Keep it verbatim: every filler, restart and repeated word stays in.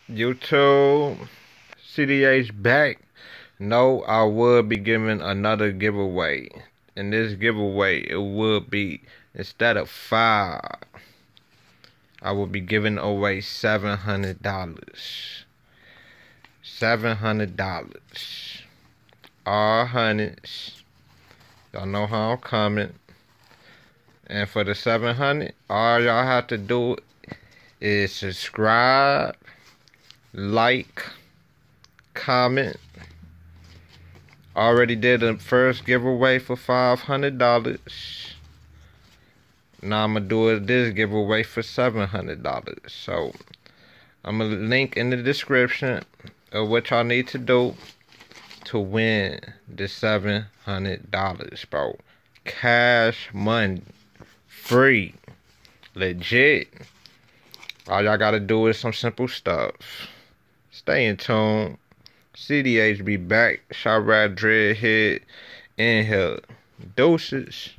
YouTube, C D H back. No, I will be giving another giveaway. In this giveaway, it will be, instead of five, I will be giving away seven hundred dollars. seven hundred dollars. All hundreds. Y'all know how I'm coming. And for the seven hundred, all y'all have to do is subscribe, like, comment. Already did the first giveaway for five hundred dollars. Now I'm going to do this giveaway for seven hundred dollars. So, I'm going to link in the description of what y'all need to do to win the seven hundred dollars, bro. Cash money. Free. Legit. All y'all got to do is some simple stuff. Stay in tune. C D H be back. Shot Rad Dreadhead in here. Doses.